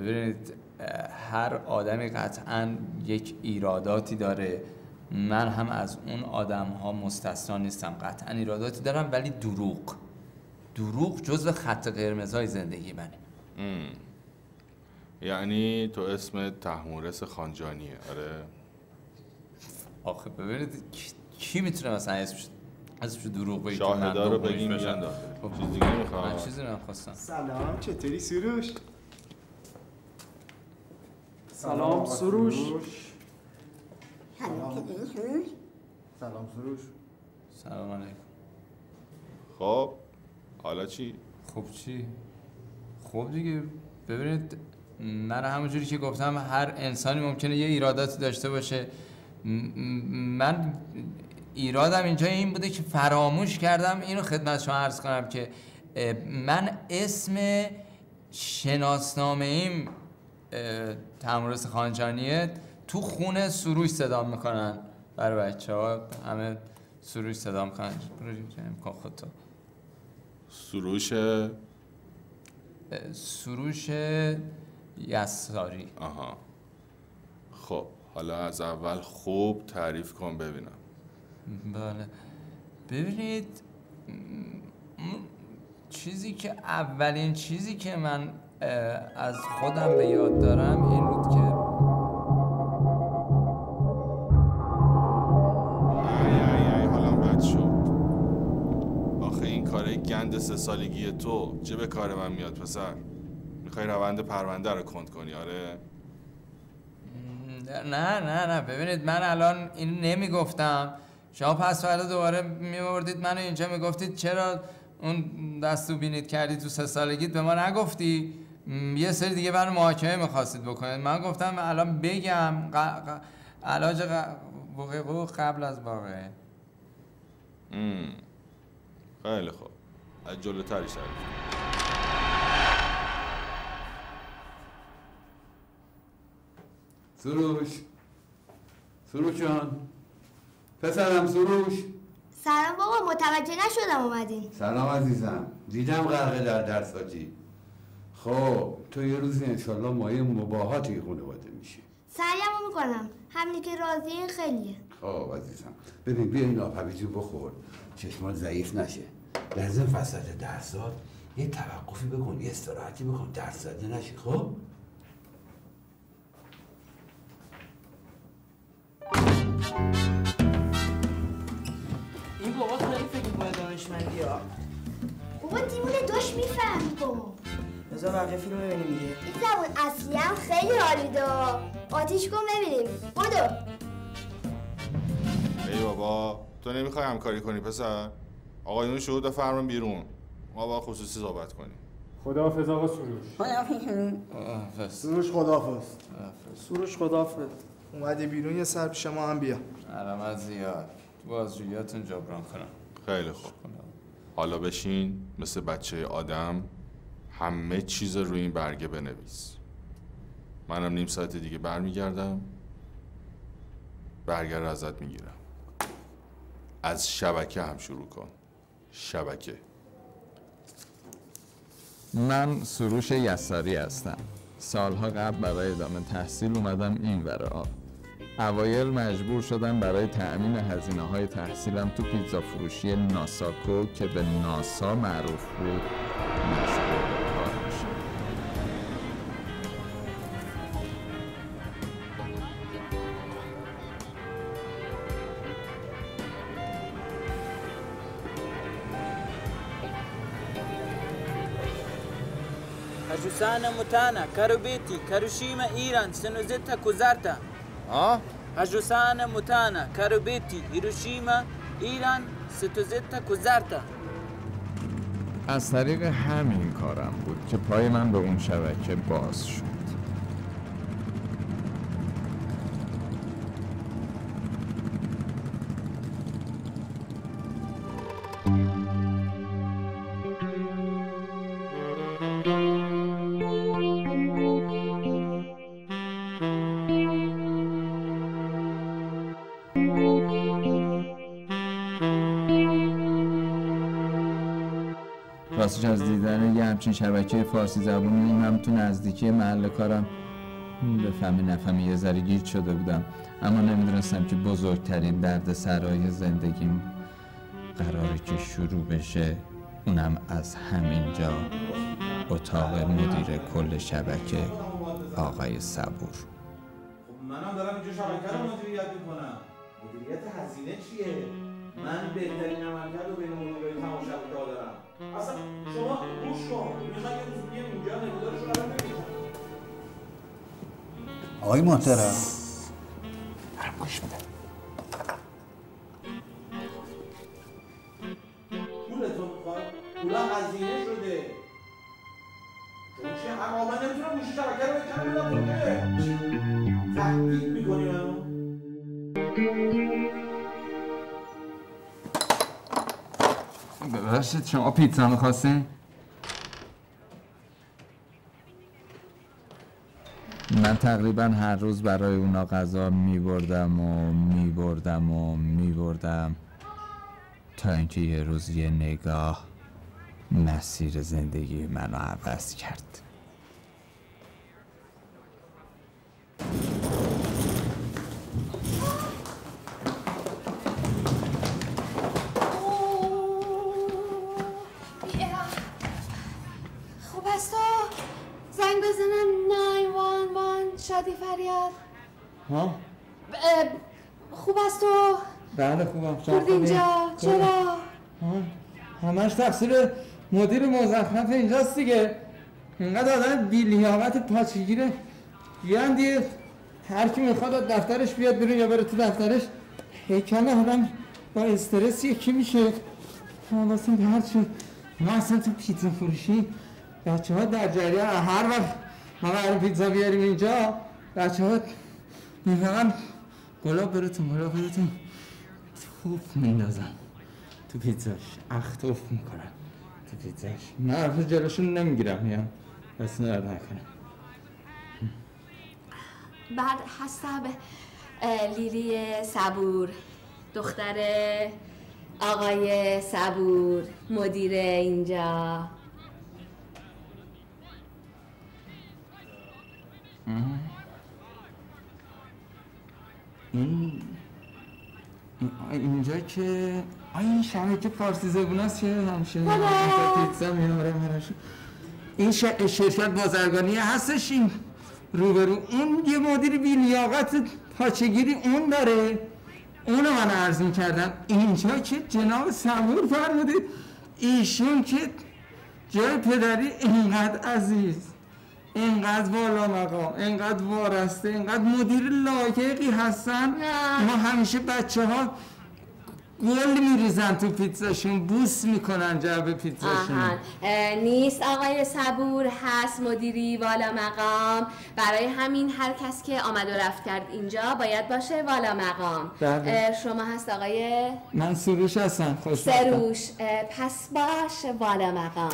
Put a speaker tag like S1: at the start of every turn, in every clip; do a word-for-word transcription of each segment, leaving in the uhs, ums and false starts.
S1: ببینید هر آدمی قطعاً یک ایراداتی داره، من هم از اون آدم ها مستثنا نیستم، قطعاً ایراداتی دارم، ولی دروغ دروغ جزو خط قرمزهای زندگی منه.
S2: ام. یعنی تو اسم طهمورث خانجانیه؟ آره.
S1: آخه ببینید کی میتونه مثلا اسمش اسمش دروغ بگه؟
S2: شاهدا رو بگیم میان داخل. چیز دیگه نمیخوام.
S1: من چیزی نمیخواستم.
S3: سلام، چطوری سروش؟
S4: سلام سروش.
S3: سلام سلام سروش.
S1: سلام علیکم.
S2: خب حالا چی؟
S1: خب چی؟ خب دیگه ببینید من همونجوری که گفتم هر انسانی ممکنه یه ایراداتی داشته باشه. من ایرادم اینجا این بوده که فراموش کردم اینو خدمت شما عرض کنم که من اسم شناسنامه ایم طهمورث خانجانیه، تو خونه سروش صدا میکنن، برای بچه ها همه سروش صدا میکنن. کن خود تو
S2: سروش
S1: سروش یساری.
S2: آها. خب حالا از اول خوب تعریف کن ببینم.
S1: بله ببینید چیزی که اولین چیزی که من از خودم به یاد دارم این بود که
S2: ای ای ای حالا بد شد. آخه این کاره گند سه سالگی تو چه به کار من میاد پسر؟ میخوای روند پرونده رو کند کنی؟ آره.
S1: نه نه نه ببینید من الان این نمیگفتم، شما پس فردا دوباره میبردید منو اینجا میگفتید چرا اون دستو بینید کردی تو سه سالگیت به ما نگفتی، یه سری دیگه برای محاکمه میخواستید بکنید. من گفتم الان بگم ق... علاج ق... وقوع قبل از واقعه.
S2: خیلی خوب، از جلوترش تعریف.
S5: سروش سروش جان پسرم سروش.
S6: سلام بابا، متوجه نشدم اومدین.
S5: سلام عزیزم، دیدم غرقه در درساتی. خب تو یه روزی انشالله مایه مباهاتی خانواده میشی.
S6: سریعمو میکنم، همینی که راضیه خیلیه.
S5: خب عزیزم ببین بیا این آب هویجو بخور چشمات ضعیف نشه. لازم فساد درسات یه توقفی بکن، یه استراحتی بکن، درس زده نشی. خب
S4: این بابا خیلی فکر میکنه دانشمندی ها.
S6: بابا دیوونه داشت میفهمی بابا.
S4: بذار بقیه فیلم ببینیم دیگه.
S6: این زبون اصلی هم خیلی حالیده. آتیش کن ببینیم. بدو.
S2: ای بابا تو نمیخوای همکاری کنی پسر؟ آقایون شهود فرمان بیرون، ما با خصوصی صحبت کنیم.
S7: خداحافظ آقا سروش.
S1: خداحافظ
S3: سروش خداحافظ.
S4: سروش خداحافظ.
S3: اومدی بیرون یه سر پیش ما هم بیا.
S1: علامت زیاد تو بازجوییاتون جبران کنم.
S2: خیلی خوب. حالا بشین مثل بچه آدم همه چیز روی این برگه بنویس. منم نیم ساعت دیگه برمیگردم، برگه رو ازت میگیرم. از شبکه هم شروع کن. شبکه.
S1: من سروش یساری هستم. سالها قبل برای ادامه تحصیل اومدم این ور آب. اوایل مجبور شدم برای تأمین هزینه‌های تحصیلم تو پیتزا فروشی ناساکو که به ناسا معروف بود مشغول به کار بشم.
S4: هجوسانا موتانا كاروبيتي كاروشيما إيران سنوزيتا كوزارتا.
S2: ها؟
S4: هجوسانا موتانا كاروبيتي هیروشیما ایران ستوزیتا کوزارتا.
S1: از طریق همین کارم بود که پای من به اون شبکه باز شد. راستش از دیدن یه همچین شبکه فارسی زبونی هم تو نزدیکی محل کارم به فهمی نفهمی یه ذره گیج شده بودم، اما نمیدونستم که بزرگترین درد سرای زندگیم قراره که شروع بشه، اونم از همینجا، اتاق مدیر کل شبکه آقای صبور.
S8: منم دارم اینجا شبکه رو مدیریت میکنم. مدیریت هزینه چیه؟ من بهترین عملکرد رو بین مدیرای تمام شبکه ها دارم. اصلا شما گوش کن، میخوای یه روز بیایم اینجا نگودارش رو قرار بگیرم.
S5: آقای محترم برم گوش میدم.
S8: پولتون میخواد؟ پولا هزینه شده. چون چه هم آقا من نمیتونم گوشی شبکه رو بکنم میدم که تحقیق میکنی منو؟
S1: ببخشید شما پیتزا میخواستین؟ من تقریبا هر روز برای اونا غذا میبردم و میبردم و میبردم تا اینکه یه روز یه نگاه مسیر زندگی منو عوض کرد.
S9: خوب است تو زنگ بزنم نه یک یک شادی فریاد.
S1: ها؟
S9: خوب است تو؟
S1: بله خوبم.
S9: برد اینجا چرا؟
S1: همش تقصیر مدیر مزخرف اینجاست دیگه. اینقدر آدم بی‌لیاقت پاچگیره. بیان دیگه هر کی میخواد از دفترش بیاد بیرون یا بره تو دفترش. هیکل آدم با استرس یکی میشه. واسه هر چی ما اصلا تو پیتزا فروشی بچه ها در جریان هر وقت ما قرار پیتزا بیاریم اینجا بچه ها میفهمن گلاب براتون گلاب براتون توف میندازن تو پیتزاش، اخ توف میکنن تو پیتزاش. من حرف جلوشون نمیگیرم، میام دست نرد نکنم.
S9: بعد هستم لیلی صبور، دختر آقای صبور، مدیر اینجا.
S1: این اینجا که آی این شبکه فارسی زبوناست که همشه پیتزا میاره مراشو. این ش... شرکت بازرگانی هستش این روبرو، اون یه مدیر بی لیاقت پاچگیری اون داره، اونو من عرض میکردم. اینجا که جناب صبور فرمودید ایشون که جای پدری اینقدر عزیز، اینقدر بالا مقام، اینقدر وارسته، اینقدر مدیر لایقی هستن. ما همیشه بچه ها گل میریزن تو پیتزاشون، بوس میکنن جعبه پیتزاشون.
S9: نیست آقای صبور، هست مدیری والا مقام. برای همین هر کس که آمد و رفت کرد اینجا باید باشه والا مقام. شما هست آقای؟
S1: من سروش هستم. خوش
S9: سروش. پس باش والا مقام.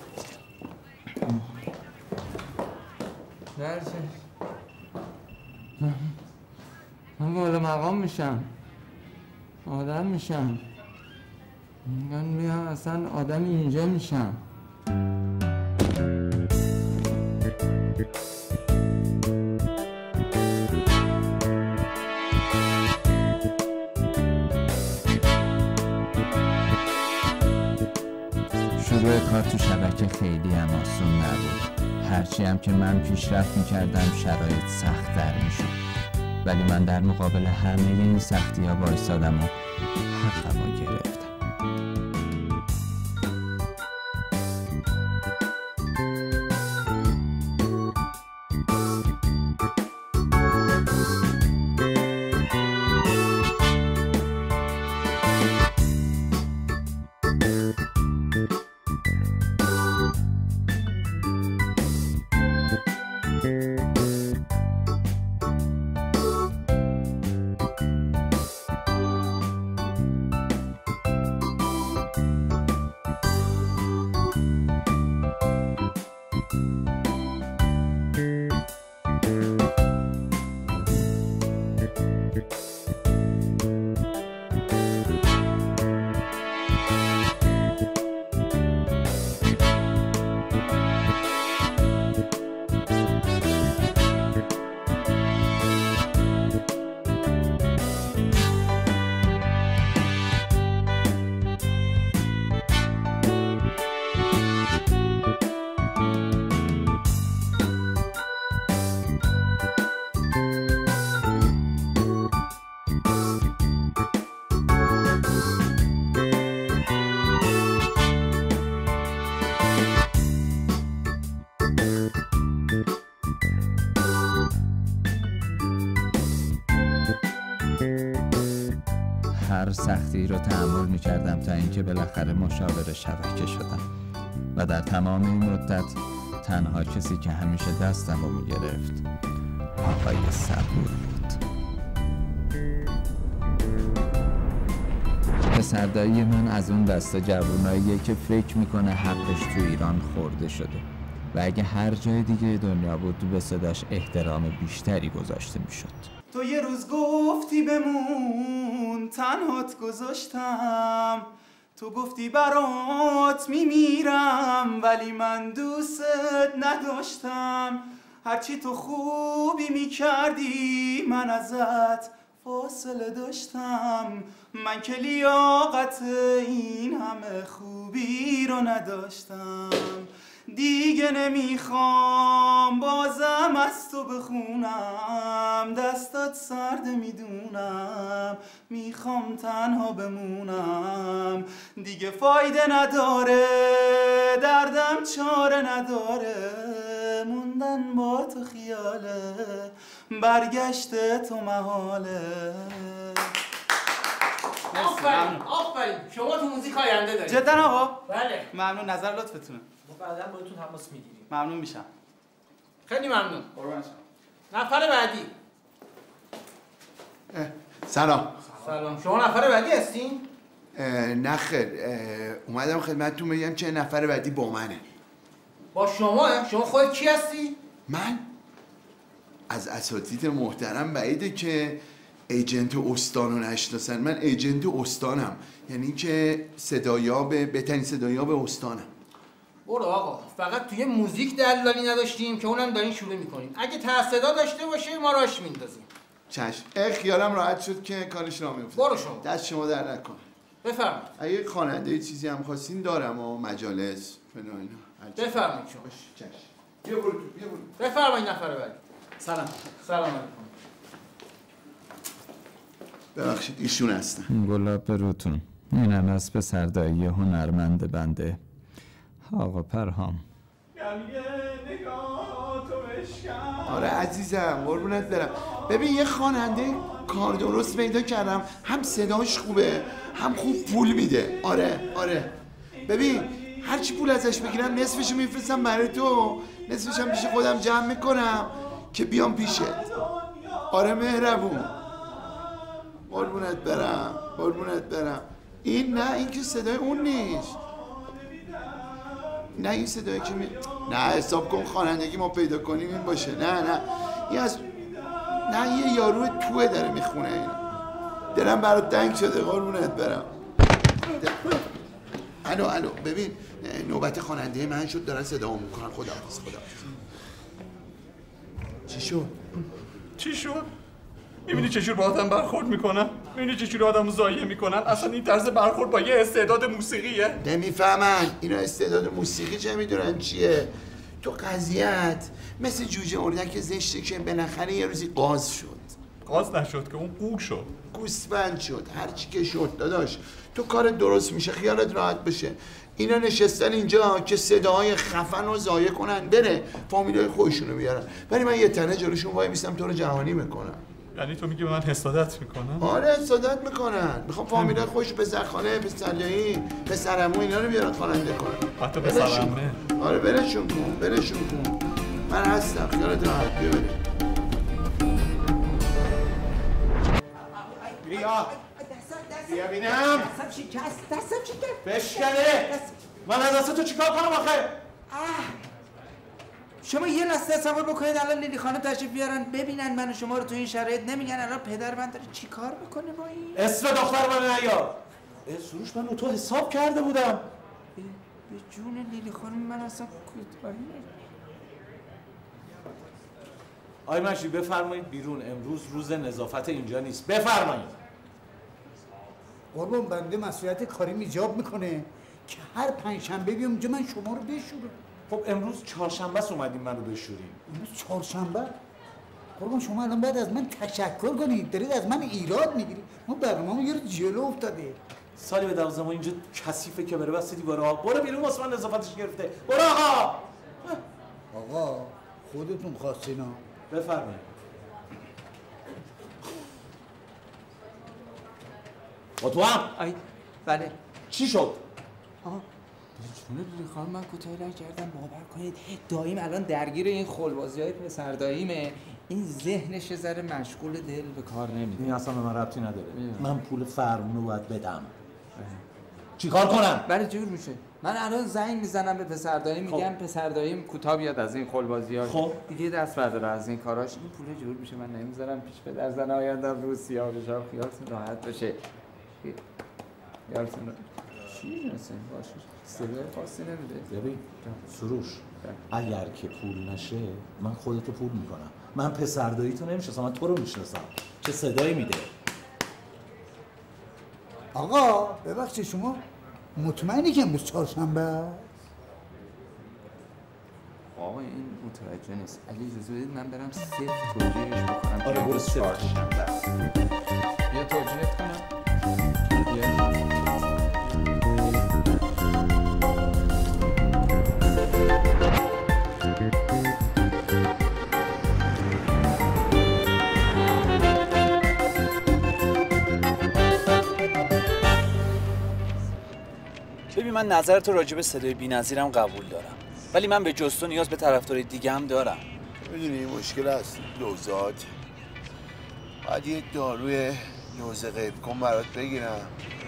S1: درچه من والا مقام میشم، آدم میشم، من میام اصلا آدم اینجا میشم. شروع کار تو شبکه خیلی هم آسون نبود. هرچی هم که من پیشرفت میکردم شرایط سخت در میشد، ولی من در مقابل همه این سختی ها بایستادم و حقم رو گرفتم. هر سختی رو تحمل می‌کردم تا اینکه بالاخره مشاور شبکه شدم و در تمام این مدت تنها کسی که همیشه دستم رو می‌گرفت آقای صبور بود. پسردایی من از اون دسته جووناییه که فکر میکنه حقش تو ایران خورده شده و اگه هر جای دیگه دنیا بود به صداش احترام بیشتری گذاشته میشد.
S3: تو یه روز گفتی بمون تنهات گذاشتم، تو گفتی برات میمیرم ولی من دوست نداشتم، هرچی تو خوبی میکردی من ازت فاصله داشتم، من که لیاقت این همه خوبی رو نداشتم، دیگه نمیخوام بازم از تو بخونم، دستات سرد میدونم میخوام تنها بمونم، دیگه فایده نداره دردم چاره نداره، موندن با تو خیاله برگشت تو محاله.
S10: آفرین آفرین شما تو موزیک آینده دارید.
S3: جدا آقا؟
S10: بله.
S3: ممنون، نظر لطفتونه.
S10: ما بعدا باهاتون تماس میگیریم.
S3: ممنون میشم.
S10: خیلی ممنون.
S3: قربان شما.
S10: نفر بعدی.
S5: سلام.
S10: سلام. شما نفر بعدی هستین؟
S5: نه خیر، اومدم خدمتتون بگم که نفر بعدی با منه.
S10: با شما؟ شما خودت کی هستی؟
S5: من از اساتید محترم بعیده که ایجنت استان رو نشناسن. من ایجنت استانم، یعنی که صدایاب بهترین صدایاب استانم.
S10: برو آقا، فقط توی موزیک دلالی نداشتیم که اونم دارین شروع میکنیم. اگه ته صدا داشته باشه ما راش میندازیم.
S5: چشم. خیالم راحت شد که کارش راه میفته.
S10: برو شما.
S5: دست شما در نکنه.
S10: بفرمایید.
S5: اگه خواننده چیزی هم خواستین دارم و مجالس فلان اینا.
S10: بفرمایید شما.
S5: چشم. بیا برو بیا برو.
S10: بفرمایید نفر بعدی.
S3: سلام.
S10: سلام علیکم.
S5: ببخشید ایشون هستن.
S1: گلاب به روتون. اینم از پسردایی هنرمند بنده آقا پرهام.
S5: آره عزیزم قربونت برم. ببین یه خواننده کار درست پیدا کردم، هم صداش خوبه هم خوب پول میده. آره آره ببین هرچی پول ازش بگیرم نصفشو میفرستم برای تو، نصفش هم پیش خودم جمع میکنم که بیام پیشت. آره مهربون قربونت برم قربونت برم. این نه این که صدای اون نیست، نه این صدایی که می... نه حساب کن خوانندگی ما پیدا کنیم این باشه. نه نه این از نه یه یارو توه داره میخونه اینا. دلم برات تنگ شده قربونت برم. الو الو ببین نوبت خواننده من شد، دارن صدامو میکنن. خداحافظ خداحافظ. چی شد؟
S11: چی شد؟ میبینی چجور با آدم برخورد میکنن؟ میبینی چجور آدمو ضایع میکنن؟ اصلا این طرز برخورد با یه استعداد موسیقیه؟
S5: نمیفهمن اینا استعداد موسیقی چه میدونن چیه؟ تو قضیت مثل جوجه اردک زشته که بالاخره یه روزی قاز شد.
S11: قاز نشد که اون قوق شد.
S5: گوسفند شد. هر چی که شد داداش تو کار درست میشه، خیالت راحت بشه. اینا نشستن اینجا که صداهای خفن رو ضایع کنن، بره فامیلای خودشونو بیارن، ولی من یه تنه جلوشون وای میستم تو رو جهانی میکنم.
S11: یعنی تو میگی من حسادت میکنم؟
S5: آره حسادت میکنن، میخوام فامیلای خودش پسرخانه، پسرجایی، پسرعمو اینا رو بیارن خواننده کنن.
S11: حتی پسرعمه؟
S5: آره برشون کن برشون کن. من هستم خیالت راحت. بیا بریم.
S8: بیا بیا بینم.
S12: دستم شکست دستم شکست
S8: بشکنه. من از دست تو چیکار کنم آخه؟
S12: شما یه لحظه تصور بکنید الان لیلی خانم تشریف بیارن ببینن من و شما رو تو این شرایط، نمیگن الان پدر من داره چی کار میکنه با این؟
S8: اسم دختر من نیار. سروش من رو تو حساب کرده بودم.
S12: به جون لیلی خانم من اصلا کوتاهی.
S8: آی مشی بفرمایید بیرون، امروز روز نظافت اینجا نیست. بفرمایید.
S12: قربان بنده مسئولیت کاری ایجاب میکنه که هر پنجشنبه بیام اونجا من شما رو بشورم.
S8: خب امروز چهارشنبه است اومدیم منو بشوریم.
S12: امروز چهارشنبه؟ قربان شما الان باید از من تشکر کنید، دارید از من ایراد میگیرید. ما برنامه‌مون یه جلو افتاده.
S8: سالی به دوازده ما اینجا کثیفه که بره بس دیوارها. برو بیرون واسه من نظافتش گرفته. برو آقا.
S12: آقا خودتون خواستینا.
S8: بفرمایید. با تو هم؟
S1: ای بله.
S8: چی شد؟
S1: آها چونه دوری خانم من کوتاهی نکردم، باور کنید داییم الان درگیر این خلبازی های پسر داییمه. این ذهنش ذره مشغول دل به کار نمیده.
S8: این اصلا به من ربطی نداره. من پول فرمونو باید بدم. چی کار کنم؟
S1: بله جور میشه. من الان زنگ میزنم به پسر داییم میگم پسر داییم کوتاه بیاد از این خلبازی ها.
S8: خب
S1: دیگه دست برداره از این کاراش. این پول جور میشه. من نمیذارم پیش پدر زن آیندم رو سیاه بشه. خیالتون راحت بشه. یارتون چی میرسه باشه. صدای خاصی نمیده.
S8: ببین سروش اگر که پول نشه من خودتو پول میکنم. من پسر دایی تو نمیشناسم، من تو رو میشناسم. چه صدایی میده؟
S12: آقا ببخشید شما مطمئنی که امروز چهارشنبه است؟
S1: آقا این متوجه نیست. اگه اجازه بدید من برم صفر توجیهش بکنم.
S8: آره برو صفر.
S1: چهارشنبه است. بیا توجیهت کنم. بیا.
S13: ببین من نظر تو راجع به صدای بی‌نظیرم قبول دارم، ولی من به جز تو نیاز به طرفدار دیگه هم دارم.
S5: میدونی مشکل هست لوزات، باید یه داروی لوزه غیب کن برات بگیرم،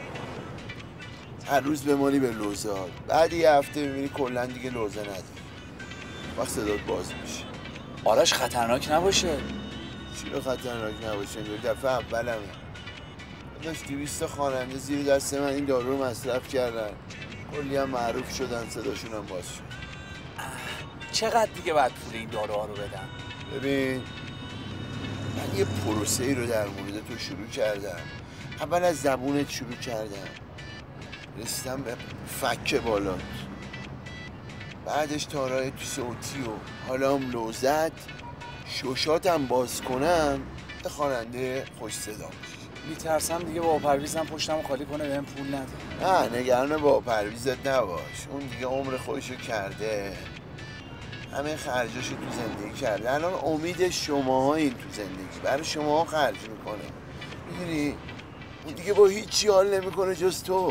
S5: هر روز بمالی به لوزات، بعد یه هفته ببینی کلا دیگه لوزه نداری، وقت صدات باز میشه.
S13: آرش خطرناک نباشه؟
S5: چی رو خطرناک نباشه؟ یه دفعه اولمه داشت دویست خواننده زیر دست من این دارو رو مصرف کردن، کلی هم معروف شدن، صداشون هم باز شد.
S13: چقدر دیگه باید پول این داروها رو بدم؟
S5: ببین من یه پروسه ای رو در مورد تو شروع کردم، اول از زبونت شروع کردم، رسیدم به فک بالات، بعدش تارای تو صوتی و حالا هم لوزت، شوشاتم باز کنم به خواننده خوش صدا میشه.
S13: میترسم دیگه با پرویزم پشتم خالی کنه بهم پول نده.
S5: نه نگران با پرویزت نباش، اون دیگه عمر خودشو کرده، همه خرجاشو تو زندگی کرده، الان امید شماها این تو زندگی برای شما خرج میکنه، میدونی اون دیگه با هیچی حال نمیکنه جز تو.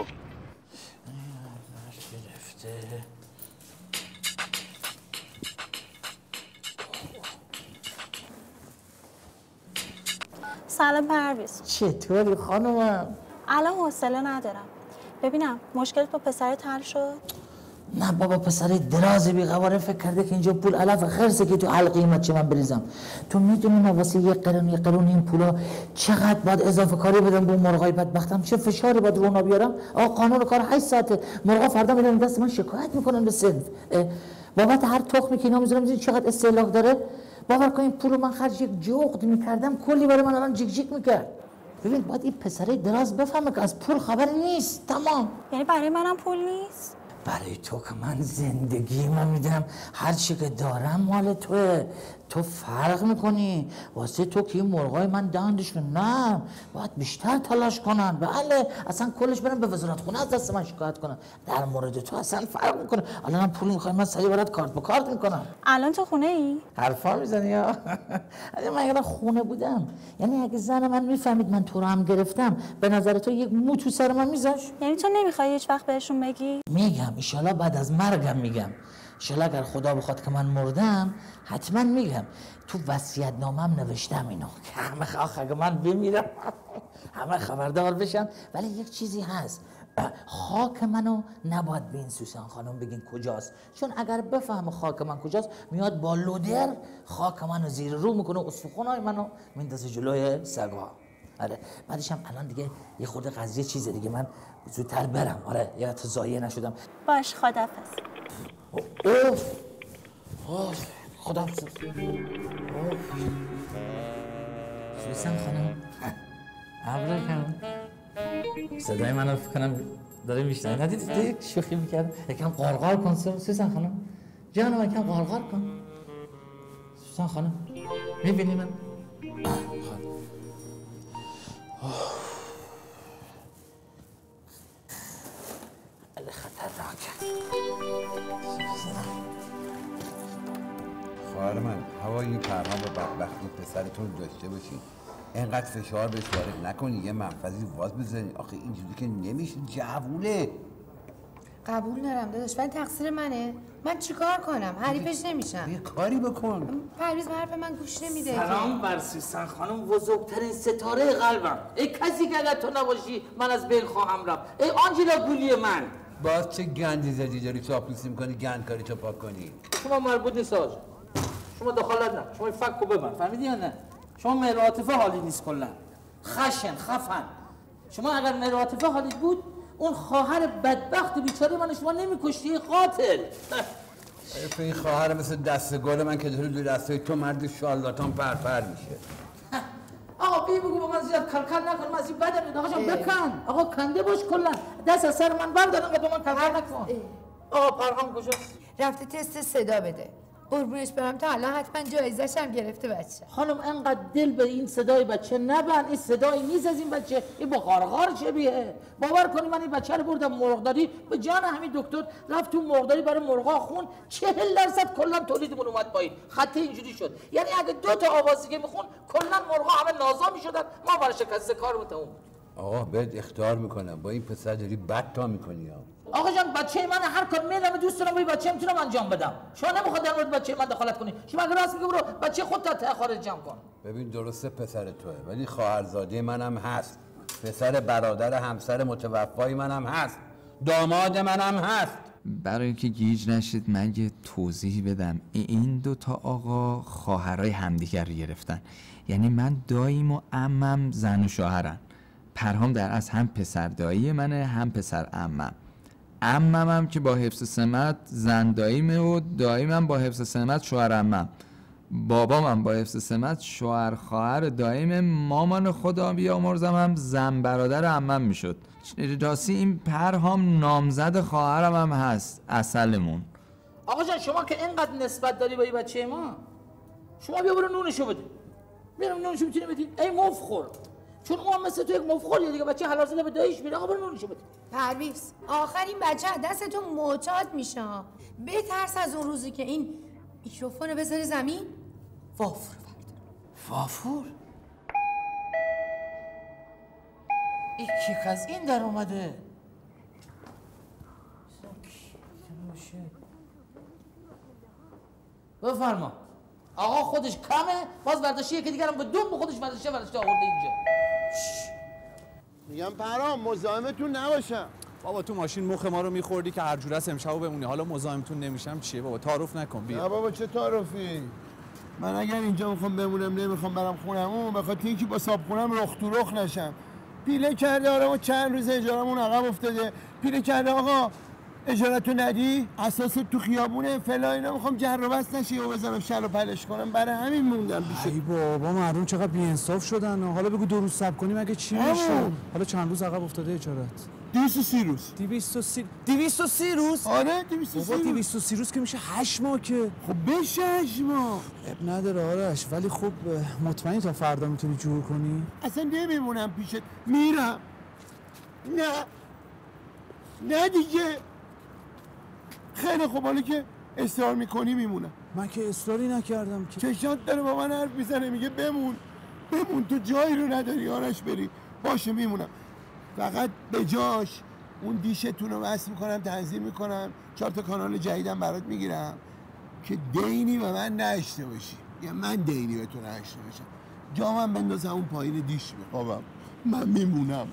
S14: سلام پرویز.
S12: چطوری خانومم؟
S14: الان حوصله ندارم. ببینم مشکلت با پسرت حل شد؟
S12: نه بابا پسر دراز بی‌قواره فکر کرده که اینجا پول علف خرسه که تو حلقه قیمت چه من بریزم. تو میدونی من واسه یه قرون یه قرون این پولا چقدر باید اضافه کاری بدم به مرغای بدبختم، چه فشاری باید رونا بیارم. آقا قانون کار هشت ساعته، مرغا فردا میرن دست من شکایت میکنن به صنف. بابت هر تخمی که اینا میذارم میدونی چقدر استهلاک داره؟ باور کن این پولو من خرج یک جغد میکردم کلی برای من الان جیک جیک میکرد. ببین باید این پسره دراز بفهمه که از پول خبر نیست. تمام.
S14: یعنی برای منم پول نیست؟
S12: برای تو که من زندگی من میدونم هر چی که دارم مال توه، تو فرق میکنی. واسه تو که این مرغای من دندشون نه، باید بیشتر تلاش کنن. بله اصلا کلش برم به وزارت خونه از دست من شکایت کنن. در مورد تو اصلا فرق میکنه. الان من پول میخوام من سریع برات کارت به کارت میکنم.
S14: الان تو خونه ای؟
S12: حرفا میزنی یا اگه من اگر خونه بودم، یعنی اگه زن من میفهمید من تو رو هم گرفتم، به نظر تو یک مو تو سر من میذاش؟
S14: یعنی تو نمیخوای هیچ وقت بهشون بگی؟
S12: میگم ان بعد از مرگم میگم. ان اگر خدا بخواد که من مردم حتما میگم. تو وصیت نامم نوشتم اینو که همه خاک اگه من بمیرم همه خبردار بشن. ولی یک چیزی هست، خاک منو نباید به این سوسن خانم بگین کجاست، چون اگر بفهمه خاک من کجاست میاد با لودر خاک منو زیر رو میکنه، استخونای منو میندازه جلوی سگا. آره بعدش هم الان دیگه یه خورده قضیه چیزه دیگه، من زودتر برم. آره یا تو ضایع نشدم.
S14: باش خدافظ.
S12: اوف اوف خدافظ. اوف سوسن خانم ابراهیم صدای منو فکر کنم داره میشنوه. ندیدی تو یک شوخی میکرد یکم قارقار کن سوسن خانم جانم، یکم قارقار کن سوسن خانم. میبینی من
S15: خواهر من هوای این پرهام و بدبختی پسرتون داشته باشید اینقدر فشار بهش وارد نکنی، یه محفظی واز بزنی. آخه اینجوری که نمیشه، جوونه.
S16: قبول دارم داداش، ولی تقصیر منه. من چیکار کنم؟ حریفش نمیشم.
S15: یه کاری بکن.
S16: پرویز به حرف من گوش نمیده.
S12: سلام بر سیستان خانم، بزرگترین ستاره قلبم. ای کسی که اگر تو نباشی من از بین خواهم رفت. ای آنجلا گولی من.
S15: باز چه گندی زدی داری چاپلوسی میکنی، گند کاری تو پاک کنی؟
S12: شما مربوط نیست آجا. شما دخالت نه. شما فکو ببن. فهمیدی یا نه؟ شما مهر عاطفه حالی نیست کلا. خشن، خفن. شما اگر مهر عاطفه حالی بود، اون خواهر بدبخت بیچاره من شما نمیکشتی قاتل.
S15: حیف این خواهر مثل دست گل من که داره دو دستای تو مرد شالاتان پرپر میشه.
S12: آقا بی بگو با من زیاد کلکل نکن، من از این بدم میاد. آقا جان بکن. آقا کنده باش کلا. دست از سر من بردار انقدر با من کلکل نکن. آقا پرهام کجاست؟
S16: رفته تست صدا بده. قربونش برم تا الان حتما جایزش هم گرفته بچه.
S12: خانم انقدر دل به این صدای بچه نبند. این صدایی نیست از این بچه. این با غارغار شبیه. باور کنی من این بچه رو بردم مرغداری، به جان همین دکتر رفت تو مرغداری برای مرغا خون، چهل درصد کلا تولیدمون اومد پایین. خط اینجوری شد. یعنی اگه دو تا آوازی که میخون کلا مرغا همه نازا میشدن، ما برای شکست کارمون تموم.
S15: آقا بهت اخطار میکنم، با این پسر داری بد تا میکنی.
S12: آقا جان بچه من هر کار میلم دوست دارم با این بچه میتونم انجام بدم. شما نمیخواد در مورد بچه من دخالت کنی. شما اگه راست میگی برو بچه خودت تا خارج جمع کن.
S15: ببین درسته پسر توه، ولی خواهرزاده منم هست، پسر برادر همسر متوفای منم هست، داماد منم هست.
S1: برای اینکه گیج نشید من یه توضیح بدم. این دو تا آقا خواهرای همدیگر رو گرفتن. یعنی من داییم و عمم زن و شوهرن. پرهام در از هم پسر دایی منه هم پسر عمم. عمم هم که با حفظ سمت زن داییمه و داییمم با حفظ سمت شوهر عمم. بابامم با حفظ سمت شوهر خواهر داییم. مامان خدا بیامرزم هم زن برادر عمم میشد. راستی این پرهام نامزد خواهرم هم هست، اصلمون.
S12: آقا جان شما که اینقدر نسبت داری با این بچه ما، شما بیا برو نونشو بده. برو نونشو میتونی بدی. ای مفخور. چون اون مثل تو یک مفخوریه دیگه، بچه حلال زده به داییش میره. آقا برو نونشو بده.
S16: پرویز آخر این بچه دست تو معتاد میشه. بترس از اون روزی که این میکروفون رو بذاری زمین وافور بردار.
S12: وافور؟ این کیک از این در اومده. بفرما. آقا خودش کمه، باز برداشتی یکی دیگرم به دوم به خودش برداشته برداشته آورده اینجا.
S5: میگم پرام مزاحمتون نباشم.
S13: بابا تو ماشین مخ ما رو میخوردی که هر جور است امشبو بمونی. حالا مزاحمتون نمیشم چیه بابا؟ تعارف نکن بیا.
S5: نه بابا چه تعارفی؟ من اگر اینجا میخوام بمونم نمیخوام برم خونمون، به خاطر اینکه با صاحب خونم رخ تو رخ نشم. پیله کرده آره ما چند روز اجارمون عقب افتاده. پیله کرده آقا اجارتو ندی، اساس تو خیابونه فلا اینا، میخوام جر و بست نشی و بزنم شل و پلش کنم. برای همین موندم پیشه.
S13: ای بابا مردم چقدر بی‌انصاف شدن. حالا بگو دو روز صبر کنیم اگه چی میشه؟ حالا چند روز عقب افتاده اجارت؟
S5: دویست و سی روز.
S13: دویست و سی دویست و سی روز؟
S5: آره دویست و سی روز.
S13: بابا دویست و سی روز که میشه هشت ماه که.
S5: خب بشه هشت ماه.
S13: اب نداره آرش، ولی خب مطمئنی تا فردا میتونی جور کنی؟
S5: اصلا نمیمونم پیشت، میرم. نه نه دیگه. خیلی خوب، حالا که اصرار میکنی میمونم.
S13: من که اصراری نکردم که.
S5: چشات داره با من حرف میزنه میگه بمون بمون، تو جایی رو نداری آرش بری. باشه میمونم، فقط به جاش اون دیشتون رو وصل میکنم، تنظیم میکنم، چهار تا کانال جدیدم برات میگیرم که دینی به من نشته باشی، یا من دینی به تو نشته باشم. جامم بندازم اون پایین دیش میخوابم. من میمونم.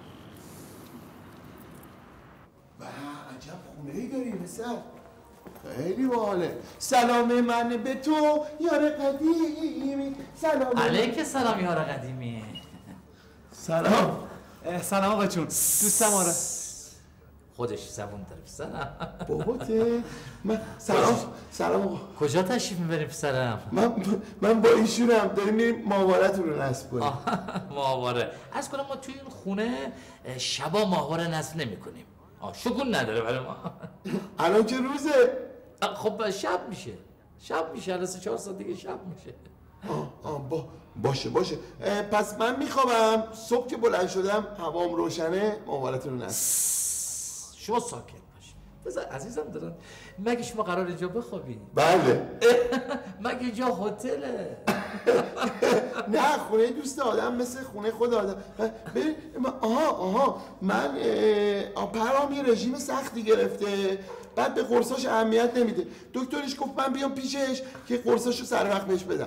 S5: و عجب خونه ای داری پسر، خیلی باحاله. سلام من به تو یار قدیمی. سلام
S12: علیک سلام یار قدیمی.
S5: سلام.
S3: سلام آقا چون دوستم آره.
S12: خودش زبون داره پسرم.
S5: باباته من سلام سلام آقا.
S12: کجا تشریف میبری پسرم؟
S5: من من با ایشونم داریم میریم ماهواره‌تون رو نصب کنیم.
S12: ماهواره از کنم ما توی این خونه شبا ماهواره نصب نمی کنیم. شگون نداره برای ما.
S5: الان چه روزه؟
S12: خب شب میشه. شب میشه الان سه چهار ساعت دیگه شب میشه.
S5: آه آه با باشه باشه. پس من میخوابم، صبح که بلند شدم هوام روشنه ماهواره‌تون رو نصب.
S12: شما ساکت باش. بذار عزیزم دارن مگه شما قرار اینجا بخوابی؟
S5: بله.
S12: مگه اینجا هتله؟
S5: نه خونه دوست آدم مثل خونه خود آدم. ببین آها آها من پرام یه رژیم سختی گرفته، بعد به قرصاش اهمیت نمیده. دکترش گفت من بیام پیشش که قرصاشو سر وقت بهش بدم.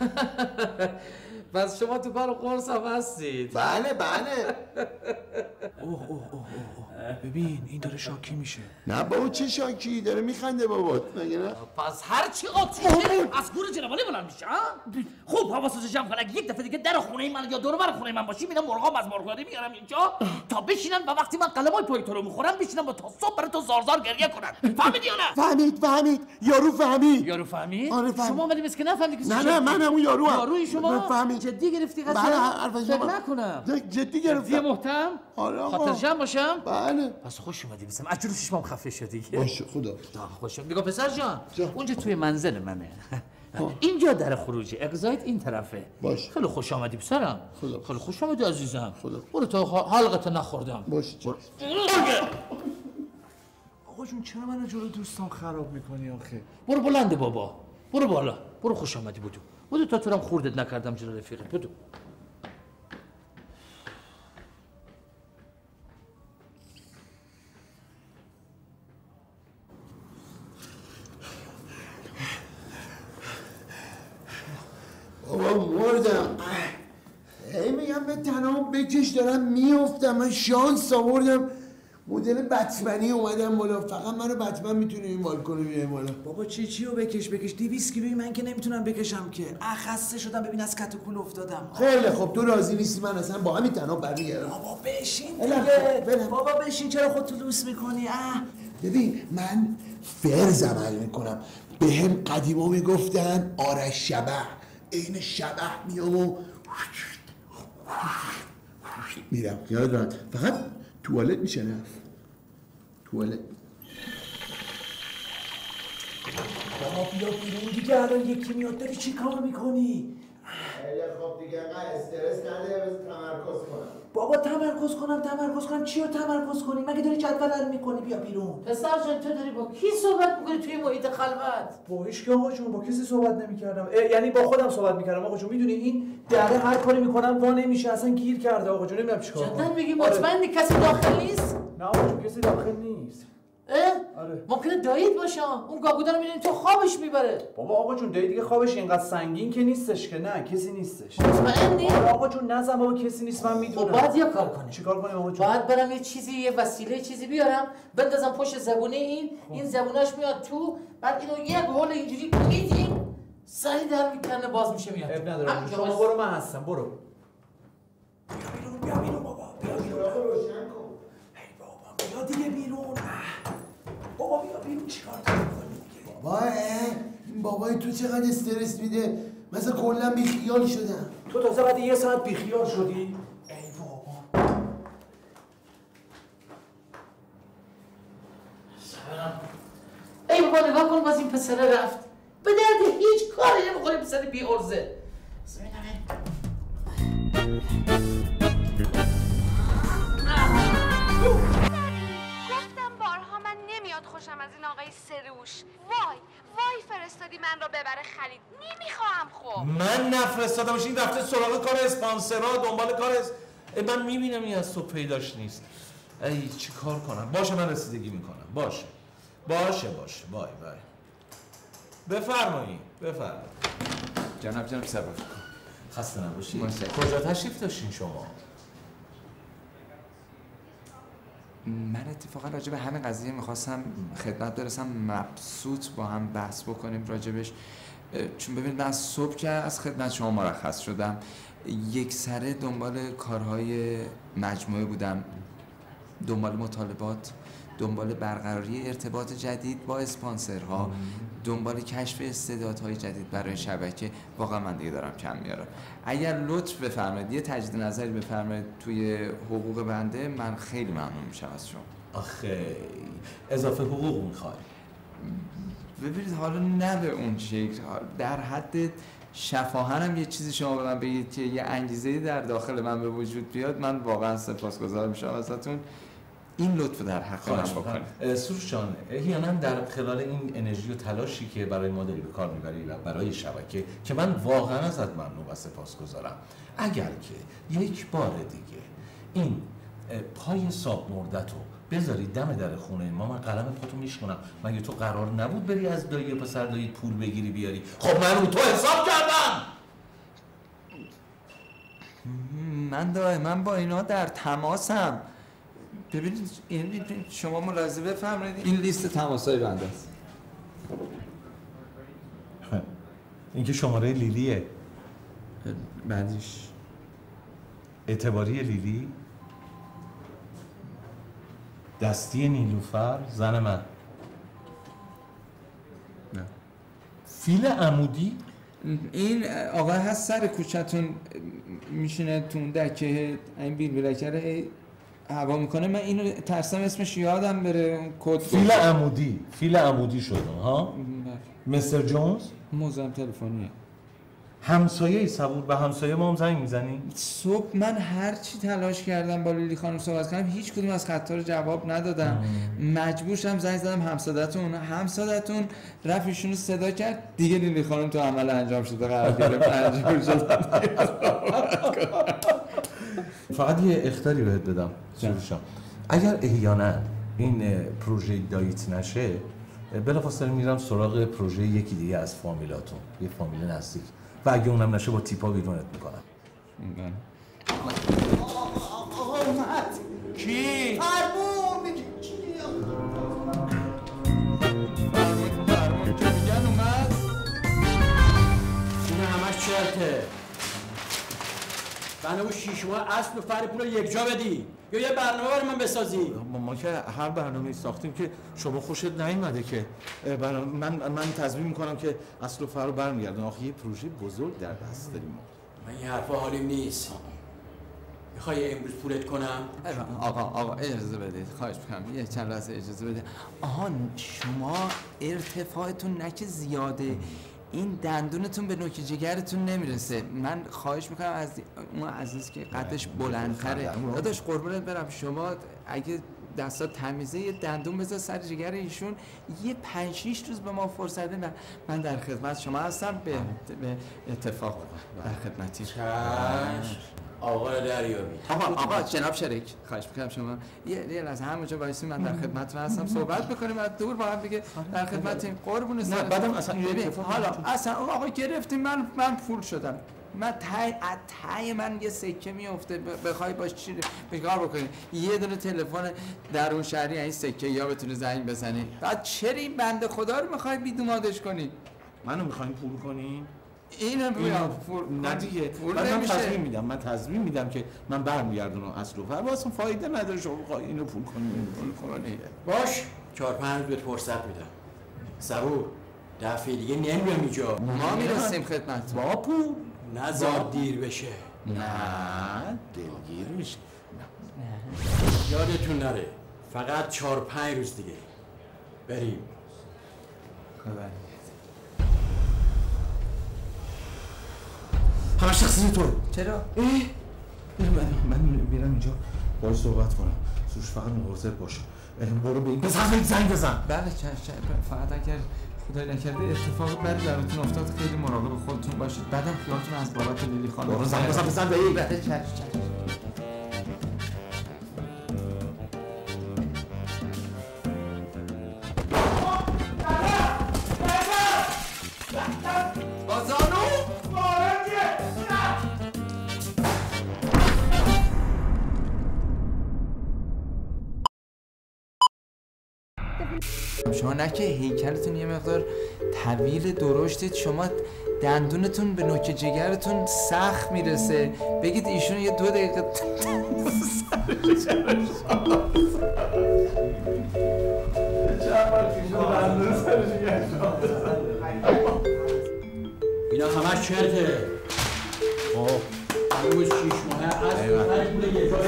S12: پس شما تو کار قرص هم هستید؟
S5: بله بله.
S8: اوه اوه اوه اوه ببین این داره شاکی میشه.
S5: نه بابا چه شاکی داره میخنده بابات مگه نه؟
S12: پس هر چی آتیشه از گور جنابالی بلند میشه ها؟ خوب حواستو جمع کن، اگه یک دفعه دیگه در خونه من یا دور بر خونه من باشی میرم مرغام از مرغداری میارم اینجا تا بشینن و وقتی من قلمای پای تو رو میخورم بشینم با تا صبح برای تو زارزار گریه کنن. فهمیدی یا نه؟
S5: فهمید فهمید یارو فهمید.
S12: یارو فهمید؟
S5: آره فهمید.
S12: شما ولی مسکن نفهمیدی که
S5: نه نه من همون یارو هم.
S12: یاروی شما؟
S5: فهمید.
S12: جدی گرفتی قضیه؟
S5: بله حرف
S12: فکر نکنم.
S5: جدی گرفتم.
S12: جدی محترم؟
S5: آره
S12: خاطر جمع باشم؟
S5: بله.
S12: پس خوش اومدی بسم از جلوی شما خفه شدی.
S5: باشه خدا.
S12: خوش اومدی. نگاه پسر جان. اونجا توی منزل منه. اینجا در خروجی اگزایت این طرفه.
S5: باشه.
S12: خیلی خوش آمدی پسرم.
S5: خدا.
S12: خیلی خوش آمدی عزیزم. خدا. برو تا حلقت نخوردم.
S5: باشه.
S8: آقا جون چرا منو جلو دوستان خراب میکنی آخه؟
S12: برو بلنده بابا. برو بالا. برو خوش آمدی بودو. بودو تا تو رو خوردت نکردم جلو رفیقت. بودو.
S5: بابا مردم. هی میگم به تنام بکش دارم میافتم. من شانس آوردم مدل بتمنی اومدم بالا. فقط منو بتمن میتونه این بالکن بیاره بالا.
S8: بابا چی چی رو بکش بکش دویست کیلویی من که نمیتونم بکشم که. خسته شدم ببین از کت و کول افتادم.
S5: خیلی خب تو راضی نیستی من اصلا با همین تناب برمیگردم.
S8: بابا بشین دیگه. بابا بشین چرا خودتو لوس میکنی؟ اه
S5: ببین من فرض عمل میکنم. به هم قدیما میگفتن آرش شبح. عین شبح میام و میرم. یاد رفت فقط توالت میشه نه توالت.
S8: بابا بیا بیرون دیگه الان یکی میاد داری چی کار میکنی؟
S5: خیلی خب دیگه من استرس نده بذار تمرکز کنم.
S8: بابا تمرکز کنم تمرکز کنم چی رو تمرکز کنی؟ مگه داری جدول حل میکنی؟ بیا بیرون.
S12: پسر جان تو داری با کی صحبت میکنی توی محیط خلوت؟
S8: با هیچ که آقا جون با کسی صحبت نمیکردم. یعنی با خودم صحبت میکردم آقا جون. میدونی این دره هر کاری میکنم وا نمیشه اصلا گیر کرده آقا جون. نمیدونم چیکار کنم.
S12: جدا میگی مطمئنی کسی داخل نیست؟
S8: نه آقا جون کسی داخل نیست.
S12: اه؟ آره. ممکنه دایید باشه. اون گاگودا رو میبینی تو خوابش میبره.
S8: بابا آقا جون دایی دیگه خوابش اینقدر سنگین که نیستش که. نه کسی نیستش.
S12: مطمئنی؟
S8: آره آقا جون نزن بابا کسی نیست من میدونم.
S12: خب باید یه کار کنی.
S8: چیکار کنیم آقا جون؟
S12: باید برم یه چیزی یه وسیله چیزی بیارم بندازم پشت زبونه این خوب. این زبونش میاد تو بعد اینو یک هول اینجوری میدیم سری در میکنه باز میشه میاد.
S8: اب نداره شما برو من هستم برو. بیا بیرون بیا بیرون بابا بیا بیرون. روشن کن. ای بابا بیا دیگه بیرون. بابا بیا بیرون چیکار می‌کنی؟
S5: بابا این بابای تو چقدر استرس میده. مثلا کلا بیخیال شدم.
S8: تو تازه بعد یه ساعت بیخیال شدی؟ ای بابا.
S12: سلام. ای بابا نگاه کن باز این پسره رفت. به درد هیچ کاری نمیخوره پسر بی ارزه.
S9: گفتم بارها من نمیاد خوشم از این آقای سروش. وای وای فرستادی من رو ببره خرید. نمیخوام خب.
S11: من نفرستادمش. این رفته سراغ کار اسپانسرها دنبال کار اس... من میبینم این از صبح پیداش نیست. ای چی کار کنم؟ باشه من رسیدگی میکنم. باشه باشه باشه بای بای. بفرمایید بفرمایید.
S1: جناب جناب صبر کن.
S11: خسته نباشید. کجا تشریف داشتین شما؟
S1: من اتفاقا راجع به همین قضیه میخواستم خدمت برسم مبسوط با هم بحث بکنیم راجبش. چون ببینید من از صبح که از خدمت شما مرخص شدم یک سره دنبال کارهای مجموعه بودم، دنبال مطالبات، دنبال برقراری ارتباط جدید با اسپانسرها، دنبال کشف استعدادهای جدید برای شبکه. واقعا من دیگه دارم کم میارم. اگر لطف بفرمایید یه تجدید نظری بفرمایید توی حقوق بنده، من خیلی ممنون میشم از شما.
S11: آخه اضافه حقوق میخوای؟
S1: ببینید حالا نه به اون شکل، در حد شفاهنم یه چیزی شما به من بگید که یه انگیزه‌ای در داخل من به وجود بیاد، من واقعا سپاسگزار میشم ازتون. این لطف در حق من بکنید.
S11: سروش جان، احیانا در خلال این انرژی و تلاشی که برای ما داری به کار میبری و برای شبکه که من واقعا ازت ممنون و سپاسگزارم، اگر که یک بار دیگه این پای صاب مردتو بذاری دم در خونه ما، من قلم پاتو میشکنم. مگه تو قرار نبود بری از دایی و پسر دایی پول بگیری بیاری؟ خب من رو تو حساب کردم.
S1: من دائما با اینا در تماسم. ببینید این شما ملاحظه بفرمایید این لیست تماسای بنده است.
S11: این که شماره لیلیه.
S1: بعدیش
S11: اعتباری لیلی، دستی نیلوفر زن من،
S1: نه.
S11: فیل عمودی.
S1: این آقا هست سر کوچه‌تون میشینه تون دکه این بیل بیلکره هوا میکنه. من اینو ترسم اسمش یادم بره. کد
S11: فیل عمودی. فیل عمودی شده ها. مستر جونز
S1: موزم تلفنیه.
S11: همسایه ای صبور، به همسایه ما هم زنگ میزنی؟
S1: صبح من هر چی تلاش کردم با لیلی خانم صحبت کنم، هیچ کدوم از خطا رو جواب ندادم. مجبور شدم زنگ زدم همسادتون. همسادتون رفت ایشونو صدا کرد، دیگه لیلی خانم تو عمل انجام شده قرار گرفت. مجبور شدم
S11: فقط یه اخطاری بهت بدم سروشم، اگر احیانا این پروژه داییت نشه، بلافاصله میرم سراغ پروژه یکی دیگه از فامیلاتون، یه فامیل نزدیک، و اگه اونم نشه با تیپا بیرونت میکنم.
S10: آقا اومد.
S11: کی؟
S10: فرمون میگه کی؟
S1: فرمون فرمون که میگن اومد.
S17: اینه همش چرته. بنابو شیش ماه اصل و فر پول رو یک جا بدی یا یه برنامه برای من بسازی.
S11: ما, ما که هر برنامه‌ای ساختیم که شما خوشت نیومده که من من تصمیم میکنم که اصل و فر رو برمیگردم. آخه یه پروژه بزرگ در دست داریم.
S17: من یه حرفا حالیم نیست. میخوای امروز پولت کنم؟
S1: آقا آقا اجازه بدید، خواهش میکنم یه چند لحظه اجازه بدید. آها شما ارتفاعتون نکه زیاده، این دندونتون به نوک جگرتون نمیرسه. من خواهش میکنم از اون عزیز که قدش بلندتره، داداش قربونت برم، شما اگه دستا تمیزه یه دندون بذار سر جگر ایشون، یه پنج شیش روز به ما فرصت بدین. من در خدمت شما هستم. به, به اتفاق در خدمتی.
S17: آقا دریابی.
S1: آقا آقا جناب شریک، خواهش میکنم شما یه یه لحظه همونجا وایسین، من در خدمتتون هستم. صحبت بکنیم از دور با هم دیگه، در خدمتیم. قربون سرتون.
S11: نه بعدم اصلا
S1: ببین حالا اصلا آقا گرفتیم، من من فول شدم. من تای تای من یه سکه میفته، بخوای باش چی بکار بکنی، یه دونه تلفن در اون شهری این سکه یا بتونه زنگ بزنی. بعد چرا این بنده خدا رو میخوای بیدومادش کنی؟
S11: منو میخواین پول کنی؟
S1: اینو بیا
S11: پول نه دیگه. من تصمیم میدم من تصمیم میدم که من برمیگردونم اصل و فر، واسه فایده نداره شما بخوای اینو پول کنی پول کنی.
S17: باش چهار پنج بهت فرصت میدم. صبور، دفعه دیگه نمیام اینجا.
S1: ما میرسیم خدمت.
S17: با پول نزار دیر بشه.
S11: نه دلگیر میشه.
S17: یادتون نره فقط چهار پنج روز دیگه بریم.
S11: همه شخصی تو.
S1: چرا؟
S11: اه من من میرم اینجا باهاش صحبت کنم. سروش فقط مواظب باش. برو به این بزن زنگ بزن.
S1: بله فقط اگر خدای نکرده اتفاق بدی براتون افتاد خیلی مراقب خودتون باشید. بعدم خیالتون از بابت لیلی خانم.
S11: برو زنگ بزن بزن به این.
S1: بله چش چش. شما نه که هیکلتون یه مقدار طویل درشتید، شما دندونتون به نوک جگرتون سخت میرسه. بگید ایشون یه دو دقیقه
S17: اینا همش چرته. خب هنوز شیش ماه از هر پول یه جا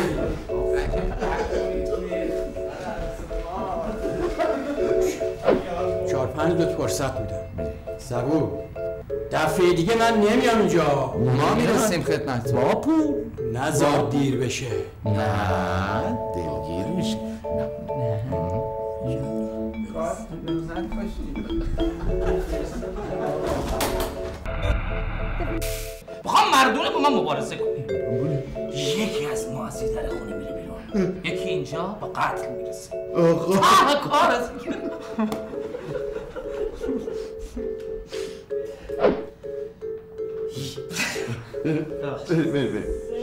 S17: چهار پنج بهت فرصت میدم. صبور، دفعه دیگه من نمیام اینجا.
S1: ما میرسیم خدمت.
S17: با پول نزار دیر بشه.
S11: نه دلگیر میشه. نه
S1: راحت باشی.
S12: بخوام مردونه با من مبارزه کنیم. یکی از ما از در خونه میره بیرون، یکی اینجا با قتل میرسه.
S5: آقا
S12: ته کار از
S5: بری بری